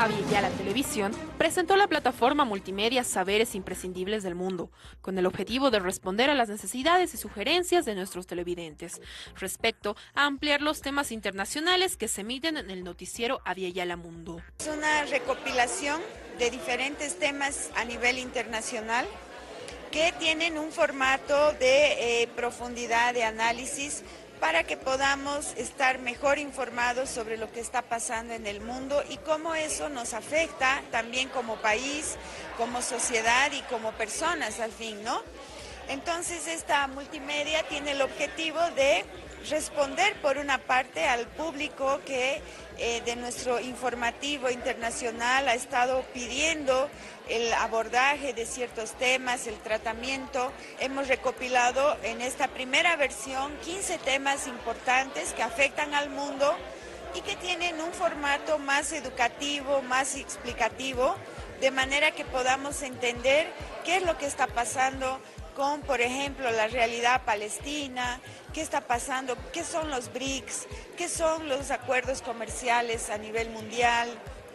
Aviala Televisión presentó la plataforma multimedia Saberes Imprescindibles del Mundo, con el objetivo de responder a las necesidades y sugerencias de nuestros televidentes, respecto a ampliar los temas internacionales que se emiten en el noticiero Aviala Mundo. Es una recopilación de diferentes temas a nivel internacional que tienen un formato de profundidad, de análisis, para que podamos estar mejor informados sobre lo que está pasando en el mundo y cómo eso nos afecta también como país, como sociedad y como personas al fin, ¿no? Entonces esta multimedia tiene el objetivo de responder por una parte al público que de nuestro informativo internacional ha estado pidiendo el abordaje de ciertos temas, el tratamiento. Hemos recopilado en esta primera versión 15 temas importantes que afectan al mundo y que tienen un formato más educativo, más explicativo, de manera que podamos entender qué es lo que está pasando con, por ejemplo, la realidad palestina, qué está pasando, qué son los BRICS, qué son los acuerdos comerciales a nivel mundial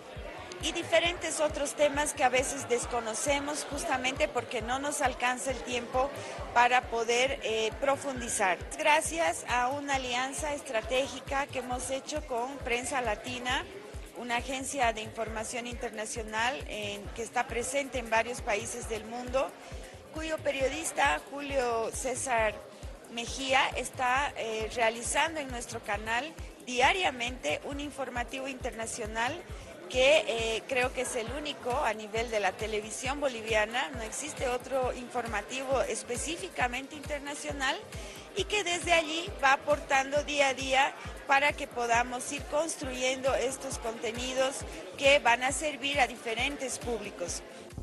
y diferentes otros temas que a veces desconocemos justamente porque no nos alcanza el tiempo para poder profundizar. Gracias a una alianza estratégica que hemos hecho con Prensa Latina, una agencia de información internacional que está presente en varios países del mundo, cuyo periodista Julio César Mejía está realizando en nuestro canal diariamente un informativo internacional que creo que es el único a nivel de la televisión boliviana. No existe otro informativo específicamente internacional y que desde allí va aportando día a día para que podamos ir construyendo estos contenidos que van a servir a diferentes públicos.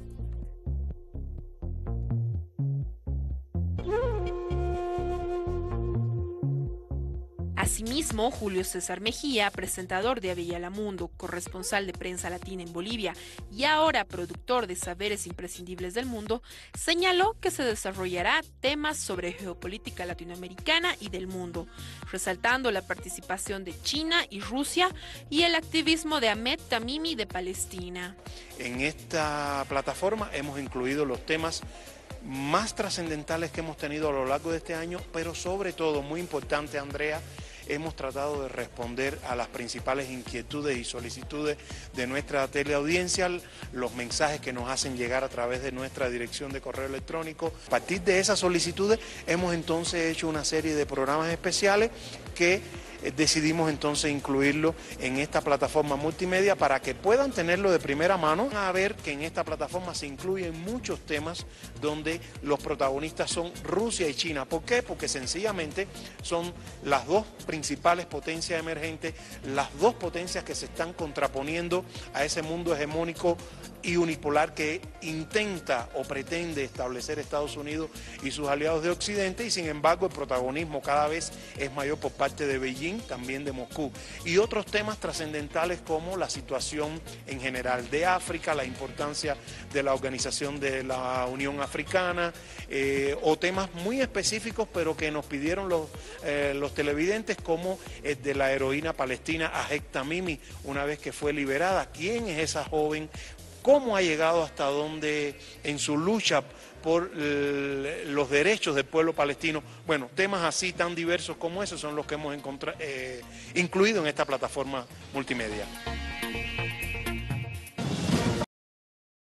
Asimismo, Julio César Mejía, presentador de Aviala Mundo, corresponsal de Prensa Latina en Bolivia y ahora productor de Saberes Imprescindibles del Mundo, señaló que se desarrollará temas sobre geopolítica latinoamericana y del mundo, resaltando la participación de China y Rusia y el activismo de Ahmed Tamimi de Palestina. En esta plataforma hemos incluido los temas más trascendentales que hemos tenido a lo largo de este año, pero sobre todo, muy importante, Andrea, hemos tratado de responder a las principales inquietudes y solicitudes de nuestra teleaudiencia, los mensajes que nos hacen llegar a través de nuestra dirección de correo electrónico. A partir de esas solicitudes hemos entonces hecho una serie de programas especiales que decidimos entonces incluirlo en esta plataforma multimedia para que puedan tenerlo de primera mano. Van a ver que en esta plataforma se incluyen muchos temas donde los protagonistas son Rusia y China. ¿Por qué? Porque sencillamente son las dos principales potencias emergentes, las dos potencias que se están contraponiendo a ese mundo hegemónico y unipolar que intenta o pretende establecer Estados Unidos y sus aliados de Occidente, y sin embargo el protagonismo cada vez es mayor por parte de Beijing, también de Moscú, y otros temas trascendentales como la situación en general de África, la importancia de la organización de la Unión Africana, o temas muy específicos pero que nos pidieron los televidentes, como el de la heroína palestina Ahmed Tamimi, una vez que fue liberada. ¿Quién es esa joven? ¿Cómo ha llegado hasta donde en su lucha por los derechos del pueblo palestino? Bueno, temas así tan diversos como esos son los que hemos incluido en esta plataforma multimedia.